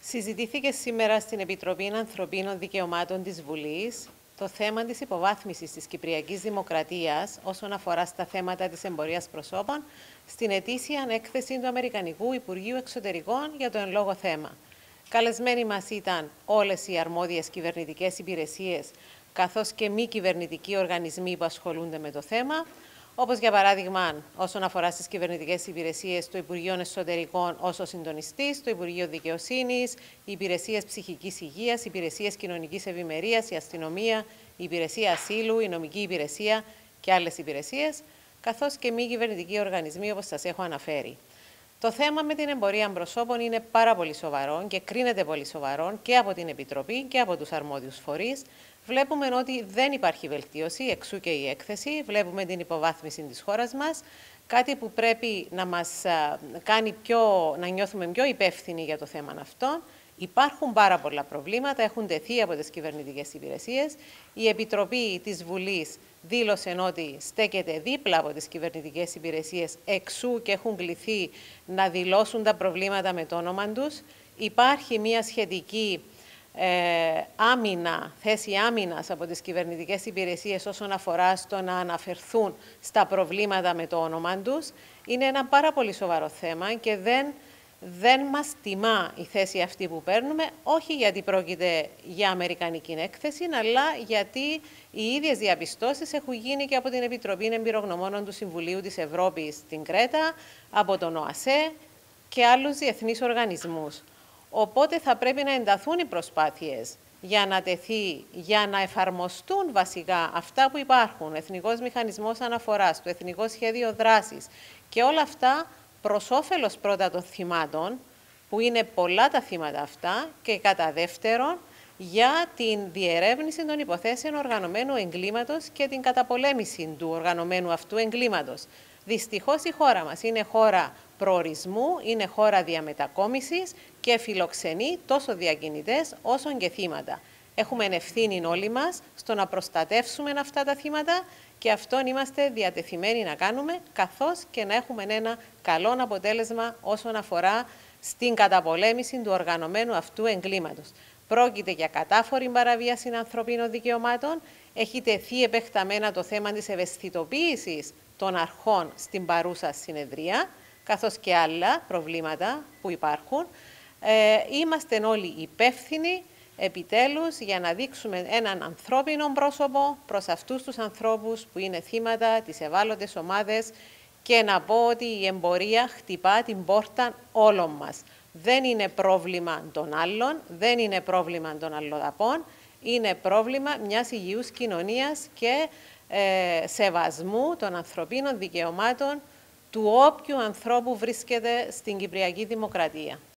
Συζητήθηκε σήμερα στην Επιτροπή Ανθρωπίνων Δικαιωμάτων της Βουλής το θέμα της υποβάθμισης της Κυπριακής Δημοκρατίας όσον αφορά στα θέματα της εμπορίας προσώπων στην ετήσια έκθεση του Αμερικανικού Υπουργείου Εξωτερικών για το εν λόγω θέμα. Καλεσμένοι μας ήταν όλες οι αρμόδιες κυβερνητικές υπηρεσίες καθώς και μη κυβερνητικοί οργανισμοί που ασχολούνται με το θέμα, όπως για παράδειγμα όσον αφορά στις κυβερνητικές υπηρεσίες, το Υπουργείο Εσωτερικών ως ο συντονιστής, το Υπουργείο Δικαιοσύνης, οι υπηρεσίες ψυχικής υγείας, οι υπηρεσίες κοινωνικής ευημερίας, η αστυνομία, η υπηρεσία ασύλου, η νομική υπηρεσία και άλλες υπηρεσίες, καθώς και μη κυβερνητικοί οργανισμοί, όπως σας έχω αναφέρει. Το θέμα με την εμπορία προσώπων είναι πάρα πολύ σοβαρό και κρίνεται πολύ σοβαρό και από την Επιτροπή και από τους αρμόδιους φορείς. Βλέπουμε ότι δεν υπάρχει βελτίωση, εξού και η έκθεση. Βλέπουμε την υποβάθμιση της χώρας μας, κάτι που πρέπει να μας κάνει να νιώθουμε πιο υπεύθυνοι για το θέμα αυτό. Υπάρχουν πάρα πολλά προβλήματα, έχουν τεθεί από τις κυβερνητικές υπηρεσίες. Η Επιτροπή της Βουλής δήλωσε ότι στέκεται δίπλα από τις κυβερνητικές υπηρεσίες, εξού και έχουν κληθεί να δηλώσουν τα με το όνομα τους. Υπάρχει μια σχετική θέση άμυνας από τις κυβερνητικές υπηρεσίες όσον αφορά στο να αναφερθούν στα προβλήματα με το όνομα τους. Είναι ένα πάρα πολύ σοβαρό θέμα και δεν μας τιμά η θέση αυτή που παίρνουμε, όχι γιατί πρόκειται για αμερικανική έκθεση, αλλά γιατί οι ίδιες διαπιστώσεις έχουν γίνει και από την Επιτροπή Εμπειρογνωμόνων του Συμβουλίου της Ευρώπης στην Κρέτα, από τον ΟΑΣΕ και άλλους διεθνείς οργανισμούς. Οπότε θα πρέπει να ενταθούν οι προσπάθειες για να εφαρμοστούν βασικά αυτά που υπάρχουν, Εθνικός Μηχανισμός Αναφοράς, το Εθνικό Σχέδιο Δράσης και όλα αυτά προς όφελος πρώτα των θυμάτων, που είναι πολλά τα θύματα αυτά, και κατά δεύτερον για την διερεύνηση των υποθέσεων οργανωμένου εγκλήματος και την καταπολέμηση του οργανωμένου αυτού εγκλήματος. Δυστυχώς η χώρα μας είναι χώρα προορισμού, είναι χώρα διαμετακόμισης και φιλοξενεί τόσο διακινητές όσο και θύματα. Έχουμε ευθύνη όλοι μας στο να προστατεύσουμε αυτά τα θύματα και αυτόν είμαστε διατεθειμένοι να κάνουμε, καθώς και να έχουμε ένα καλό αποτέλεσμα όσον αφορά στην καταπολέμηση του οργανωμένου αυτού εγκλήματος. Πρόκειται για κατάφορη παραβίαση ανθρωπίνων δικαιωμάτων. Έχει τεθεί επεκταμένα το θέμα της ευαισθητοποίησης των αρχών στην παρούσα συνεδρία, καθώς και άλλα προβλήματα που υπάρχουν. Είμαστε όλοι υπεύθυνοι, επιτέλους, για να δείξουμε έναν ανθρώπινο πρόσωπο προς αυτούς τους ανθρώπους που είναι θύματα, τις ευάλωτες ομάδες, και να πω ότι η εμπορία χτυπά την πόρτα όλων μας. Δεν είναι πρόβλημα των άλλων, δεν είναι πρόβλημα των αλλοδαπών, είναι πρόβλημα μιας υγιούς κοινωνίας και σεβασμού των ανθρωπίνων δικαιωμάτων του όποιου ανθρώπου βρίσκεται στην Κυπριακή Δημοκρατία.